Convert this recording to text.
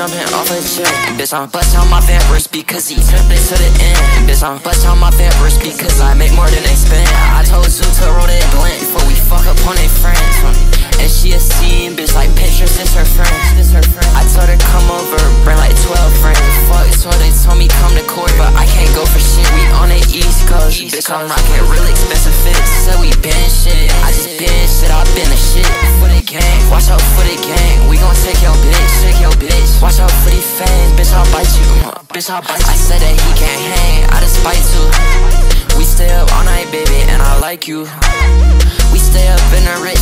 jumping off a jet. Bitch, I'm bust on my vamp wrist because he took it to the end. Bitch, I'm bust on my vamp wrist because I make more than they spend. I told Zoot to roll that blunt before we fuck up on they friends. And she a scene, bitch, like pictures, it's her friend. I told her come over, bring like 12 friends. Fuck, so they told me come to court, but I can't go for shit. We on the East Coast, bitch, I'm rocking really expensive fits. Said we been shit, I just been shit, I been the shit. For the gang, watch out for the gang. We gon' take your bitch, watch out for these fans, bitch, I'll bite you. Bitch, I'll bite you. I said that he can't hang, I just bite too. We stay up all night, baby, and I like you. We stay up in the rich